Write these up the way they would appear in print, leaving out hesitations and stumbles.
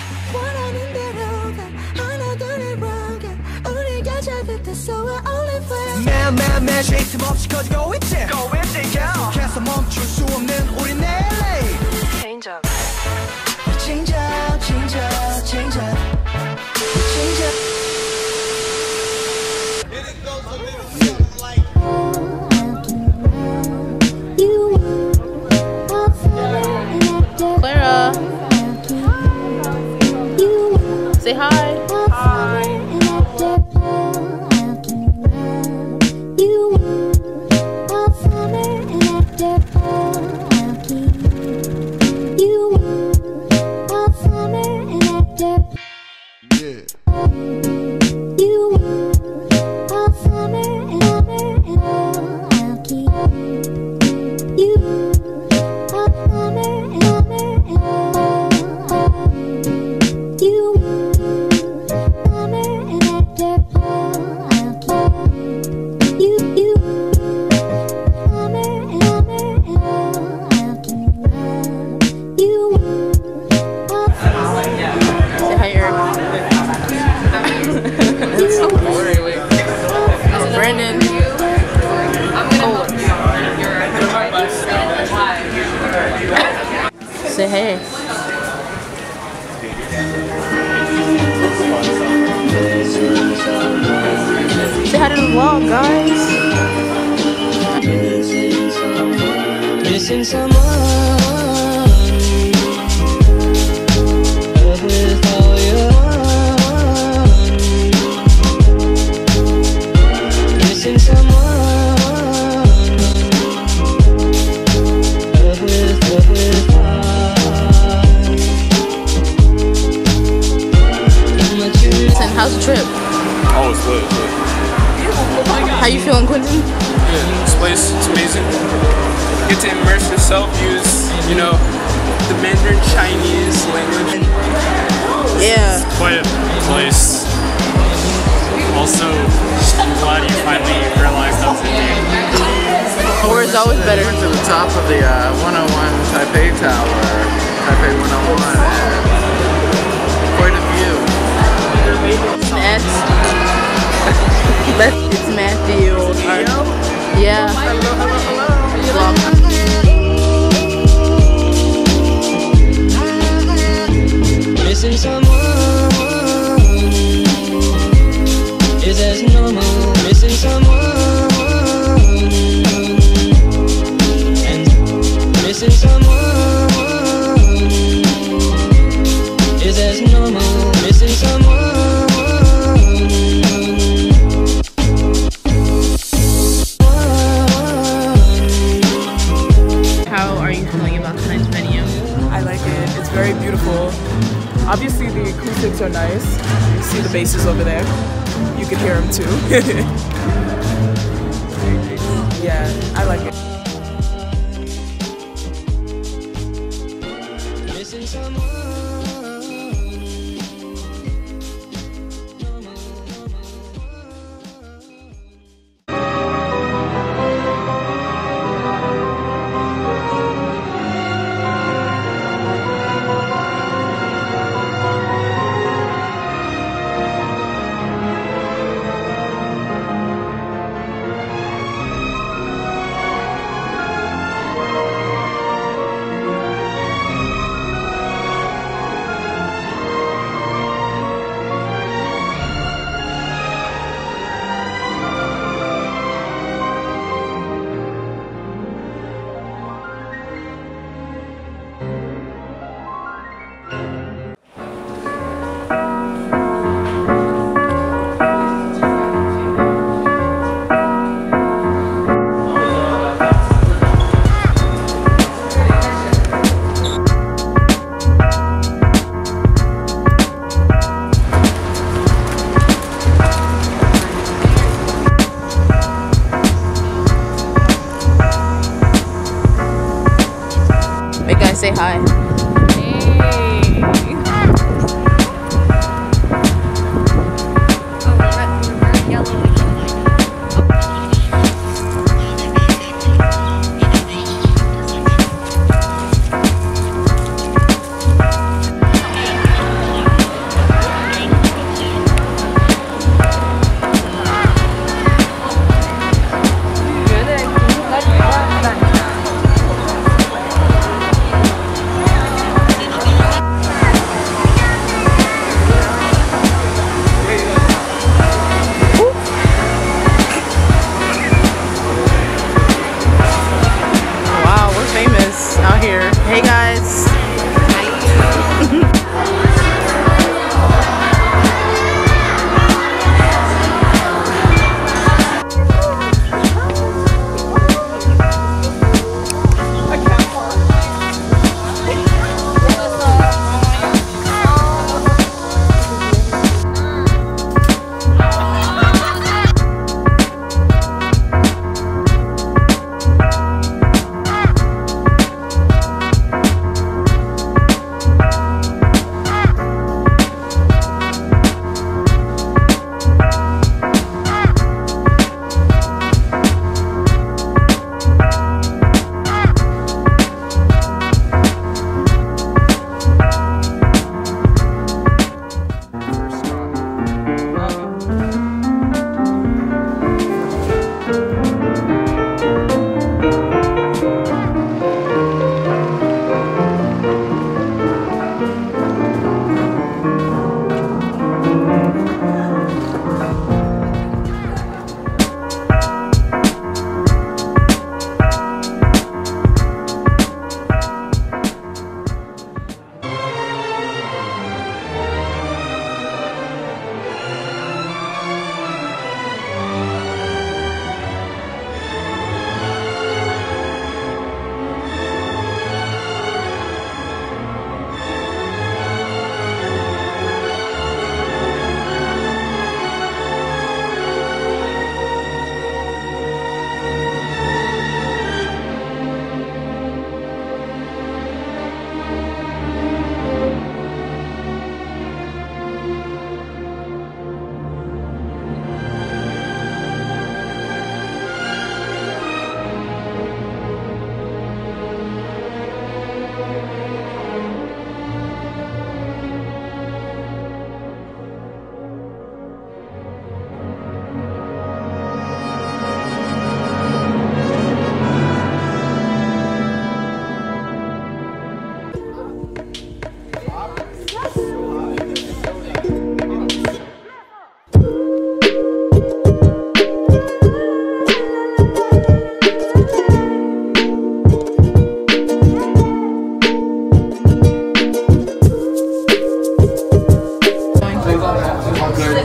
원하는 대로가 하나둘을 wrong 우리가 잘 됐어 we're only friends 매일매일 쉴 틈 없이 커지고 있지 계속해서 멈출 수 없는 우린 LA Change up Change up Change up Change up Change up Clara, say hi. Hi. Say hey. Say hi to the vlog, guys. Missing someone with all your missing someone how's the trip? Oh, it's lit. How you feeling, Quentin? Yeah, this place, it's amazing. You get to immerse yourself, use, you know, the Mandarin Chinese language. Yeah. Quiet place. Also, I'm glad you finally realized that was Indian. Or is always better. We went to the top of the 101 Taipei Tower, Taipei 101, and quite a view. It's Matthew. Yeah. Hello. Missing someone is as normal. Missing someone and missing someone is as normal. Missing someone. Very beautiful. Obviously the acoustics are nice. You see the basses over there. You can hear them too. Yeah, I like it. Missing someone.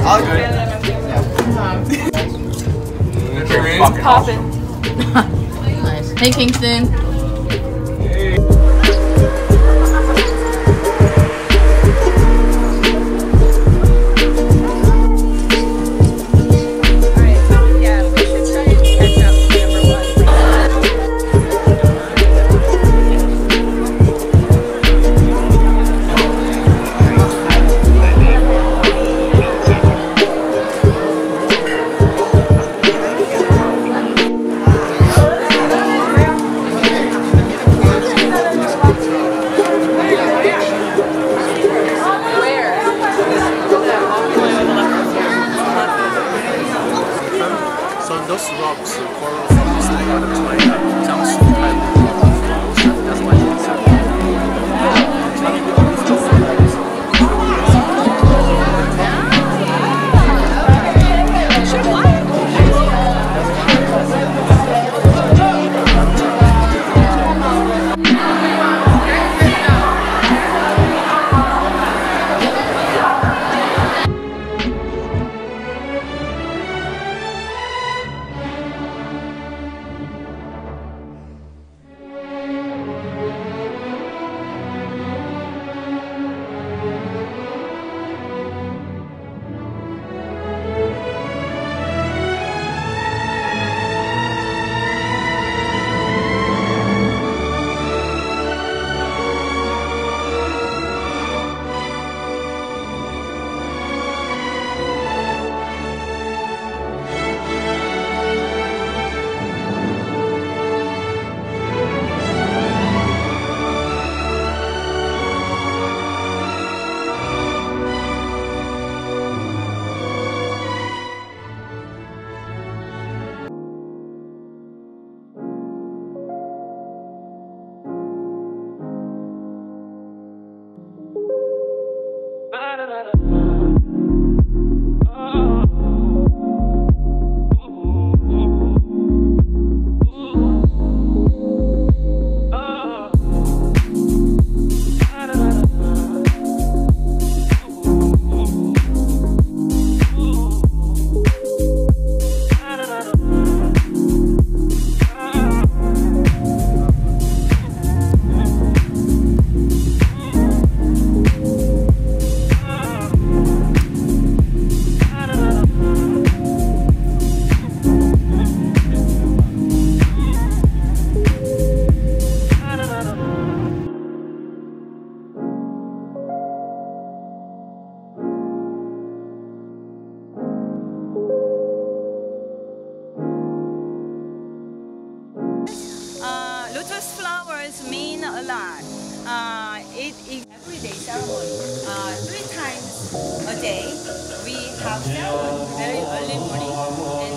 All good. It's popping. Nice. Hey, Kingston. So those rocks, Farrow from this thing out of China, sounds so kind of that's why it's Lotus flowers mean a lot. It is everyday ceremony. 3 times a day we have ceremony very early morning. And